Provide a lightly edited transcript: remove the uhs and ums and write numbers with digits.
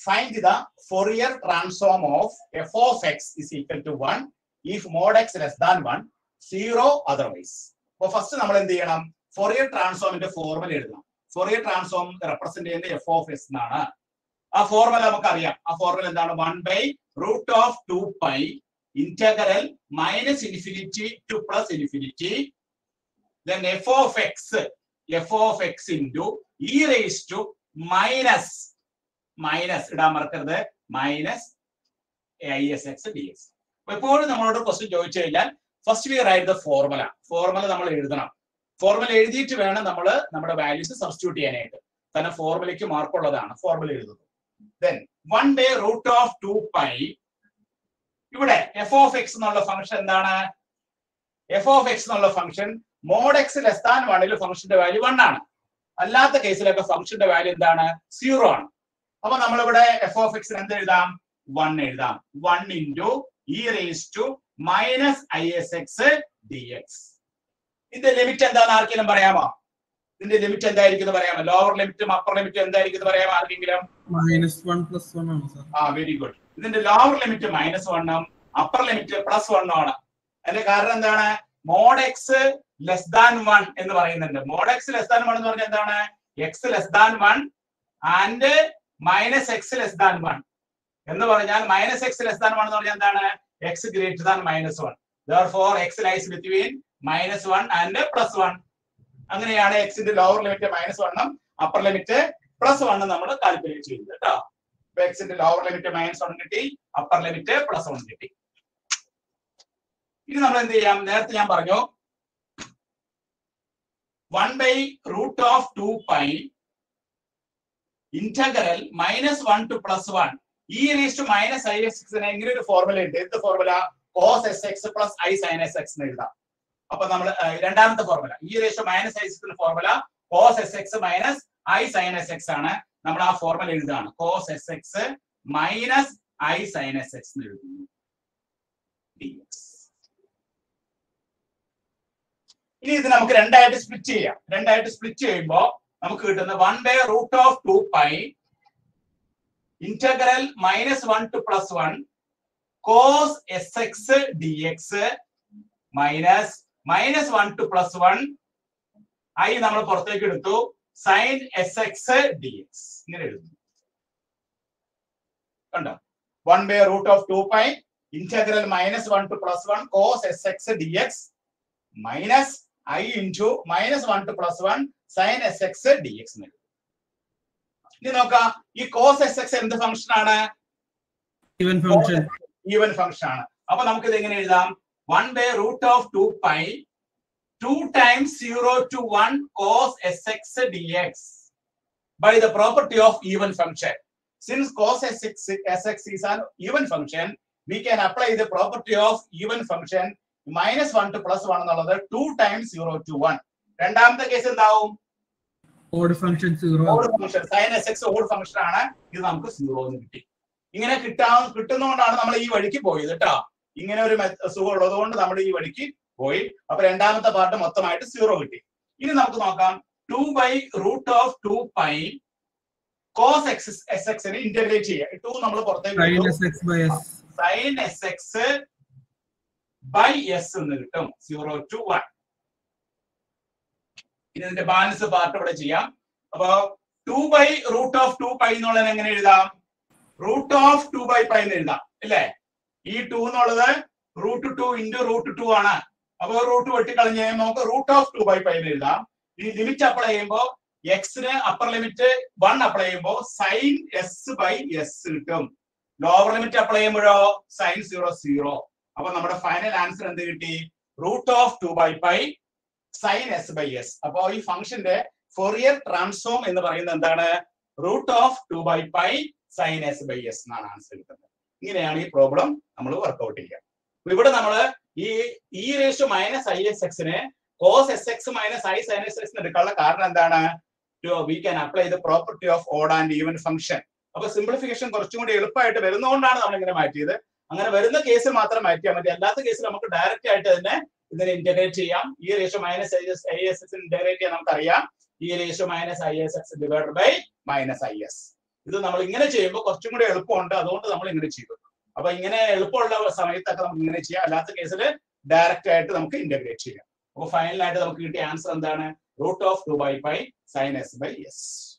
find the Fourier transform of f of x is equal to 1 if mod x less than 1, 0 otherwise. അപ്പോൾ first നമ്മൾ എന്ത് ചെയ്യണം? Fourier ട്രാൻസ്ഫോമിന്റെ formula എഴുതണം. Fourier transform represent ചെയ്യുന്നത് F of S എന്നാണ്. ആ ഫോർമുല നമുക്കറിയാം. ആ ഫോർമുല എന്താണ്? 1/√2π integral -∞ to +∞, then f of x into e raised to minus ഇടാൻ മറക്കരുത് -isx dx. എപ്പോഴും നമ്മളോട് ക്വസ്റ്റ്യൻ ചോദിച്ചു കഴിഞ്ഞാൽ first we write the formula നമ്മൾ എഴുതണം. ഫോർമുല എഴുതിയിട്ട് വേണം നമ്മൾ നമ്മുടെ വാല്യൂസ് സബ്സ്റ്റിറ്റ്യൂട്ട് ചെയ്യാനായിട്ട്. തന്നെ ഫോർമുലയ്ക്ക് മാർക്കുള്ളതാണ് ഫോർമുല എഴുതുന്നത്. then 1/√2π ഇവിടെ എഫ് ഓഫ് എക്സ് എന്നുള്ള ഫംഗ്ഷൻ എന്താണ്? എഫ് ഓഫ് എക്സ് എന്നുള്ള function mod X less than 1 ഫംഗ്ഷന്റെ വാല്യൂ 1 ആണ്. അല്ലാത്ത കേസിലൊക്കെ ഫംഗ്ഷന്റെ വാല്യൂ എന്താണ്? 0 ആണ്. അപ്പൊ നമ്മളിവിടെ എഫ് ഓഫ് എക്സിന് എന്ത് എഴുതാം? 1 എഴുതാം. 1 into e raised to -isx dx. ഇതിന്റെ ലിമിറ്റ് എന്താന്ന് ആർക്കെങ്കിലും പറയാമോ? ഇതിന്റെ ലിമിറ്റ് എന്തായിരിക്കും പറയാമോ? ലോവർ ലിമിറ്റും അപ്പർ ലിമിറ്റും എന്തായിരിക്കും പറയാമോ ആർക്കെങ്കിലും? -1 + 1 ആണ് സർ. Very good. ഇതിന്റെ ലോവർ ലിമിറ്റ് -1 ഉം അപ്പർ ലിമിറ്റ് +1 ആണ്. അതിന്റെ കാരണം എന്താണ്? മോഡ് എക്സ് ലെസ് ദാൻ 1 എന്ന് പറയുന്നുണ്ട്. മോഡ് എക്സ് ലെസ് ദാൻ 1 എന്ന് പറഞ്ഞാൽ എന്താണ്? X less than 1 and -x less than 1 എന്ന് പറഞ്ഞാൽ -x ലെസ് ദാൻ 1 എന്ന് പറഞ്ഞാൽ എന്താണ്? x greater than -1. therefore x lies between -1 and +1. അങ്ങനെയാണ് x ന്റെ ലോവർ ലിമിറ്റ് -1 ഉം അപ്പർ ലിമിറ്റ് +1 നമ്മൾ കാൽക്കുലേറ്റ് ചെയ്യുന്നത് കേട്ടോ. x ന്റെ ലോവർ ലിമിറ്റ് -1 കിട്ടി, അപ്പർ ലിമിറ്റ് +1 കിട്ടി. ഇനി നമ്മൾ എന്ത് ചെയ്യാം? നേരത്തെ ഞാൻ പറഞ്ഞു 1/√2π integral -1 to +1 e raised to -isx ന് ഇങ്ങനെ ഒരു ഫോർമുല ഉണ്ട്. എന്ത് formula? cos sx plus i sin sx എന്ന് എഴുതാം. അപ്പൊ നമ്മൾ രണ്ടാമത്തെ formula e raised to -isx ന്റെ formula cos sx minus i sin sx ആണ്. നമ്മൾ ആ ഫോർമുല എഴുതാണ്. cos sx minus i sin sx എന്ന് എഴുതുന്നു dx. ഇനി ഇത് നമുക്ക് രണ്ടായിട്ട് സ്പ്ലിറ്റ് ചെയ്യാം. രണ്ടായിട്ട് സ്പ്ലിറ്റ് ചെയ്യുമ്പോൾ നമുക്ക് കിട്ടുന്ന 1/√2π integral -1 to +1 cos sx dx minus -1 to +1 i നമ്മൾ പുറത്തേക്ക് എടുത്തു sin sx dx ഇങ്ങനെ എഴുതുന്നു. കണ്ടോ? 1/√2π integral -1 to +1 cos sx dx minus i into -1 to +1 sin sx dx. ഇനി നോക്കാം, ഈ cos sx എന്ത് ഫംഗ്ഷൻ ആണ്? Even function. ഈവൻ ഫംഗ്ഷൻ ആണ്. അപ്പൊ നമുക്ക് ഇത് എങ്ങനെ എഴുതാം? 1/√2π 2 times 0 to 1 cos sx dx by the property of even function. Since cos sx is an even function, we can apply the property of even function -1 to +1 എന്നുള്ളത് 2 times 0 to 1. രണ്ടാമത്തെ case എന്താവും? Odd function 0. Odd function sin sx odd function ആണ്. ഇത് നമുക്ക് 0 എന്ന് കിട്ടി. ഇങ്ങനെ കിട്ടുന്നതുകൊണ്ടാണ് നമ്മൾ ഈ വഴിക്ക് പോയത് കേട്ടോ. ഇങ്ങനെ ഒരു സുഖം ഉള്ളത് കൊണ്ട് നമ്മൾ ഈ വഴിക്ക് പോയി. അപ്പൊ രണ്ടാമത്തെ പാർട്ട് മൊത്തമായിട്ട് 0 കിട്ടി. ഇനി നമുക്ക് നോക്കാം 2/√2π cos sx നെ ഇന്റഗ്രേറ്റ് ചെയ്യാം. 2 നമ്മൾ പുറത്തേക്ക് sin sx by s എന്ന് കിട്ടും 0 to 1. ഇതിന്റെ ബാലൻസ് പാർട്ട് ഇവിടെ ചെയ്യാം. അപ്പൊ 2/√2π എന്നുള്ളത് എങ്ങനെ എഴുതാം? √2π എന്ന് എഴുതാം അല്ലേ? ഈ 2 എന്നുള്ളത് √2 into √2 ആണ്. അപ്പൊ റൂട്ട് വെട്ടിക്കളഞ്ഞ് നമുക്ക് √2π എന്ന് എഴുതാം. ഈ ലിമിറ്റ് അപ്ലൈ ചെയ്യുമ്പോൾ എക്സിന് അപ്പർ ലിമിറ്റ് 1 അപ്ലൈ ചെയ്യുമ്പോൾ sin s/s കിട്ടും. ലോവർ ലിമിറ്റ് അപ്ലൈ ചെയ്യുമ്പോഴോ sin 0 അപ്പൊ നമ്മുടെ ഫൈനൽ ആൻസർ എന്ത് കിട്ടി? √2π sin s/s. അപ്പൊ ഈ ഫംഗ്ഷന്റെ ഫോറിയർ ട്രാൻസ്ഫോം എന്ന് പറയുന്നത് എന്താണ്? √2π sin s/s എന്നാണ് ആൻസർ കിട്ടുന്നത്. ഇങ്ങനെയാണ് ഈ പ്രോബ്ലം നമ്മൾ വർക്ക്ഔട്ട് ചെയ്യുക. ഇവിടെ നമ്മൾ ഈ e raised to -isx നെ cos sx minus i sin sx എടുക്കാനുള്ള കാരണം എന്താണ്? We can apply the property of odd and even function. അപ്പൊ സിംപ്ലിഫിക്കേഷൻ കുറച്ചും കൂടി എളുപ്പമായിട്ട് വരുന്നതുകൊണ്ടാണ് നമ്മൾ ഇങ്ങനെ മാറ്റിയത്. അങ്ങനെ വരുന്ന കേസിൽ മാത്രം മാറ്റിയാൽ മതി. അല്ലാത്ത കേസിൽ നമുക്ക് ഡയറക്റ്റ് ആയിട്ട് തന്നെ ഇതിനെ ഇന്റഗ്രേറ്റ് ചെയ്യാം. e raised to -isx integrate ചെയ്യാൻ നമുക്കറിയാം. e raised to -isx divided by -is. ഇത് നമ്മൾ ഇങ്ങനെ ചെയ്യുമ്പോൾ കുറച്ചും കൂടി എളുപ്പമുണ്ട്, അതുകൊണ്ട് നമ്മൾ ഇങ്ങനെ ചെയ്തു. അപ്പൊ ഇങ്ങനെ എളുപ്പമുള്ള സമയത്തൊക്കെ നമുക്ക് ഇങ്ങനെ ചെയ്യാം, അല്ലാത്ത കേസിൽ ഡയറക്റ്റ് ആയിട്ട് നമുക്ക് ഇന്റഗ്രേറ്റ് ചെയ്യാം. അപ്പൊ ഫൈനലായിട്ട് നമുക്ക് കിട്ടിയ ആൻസർ എന്താണ്? √2 pi sin s by s.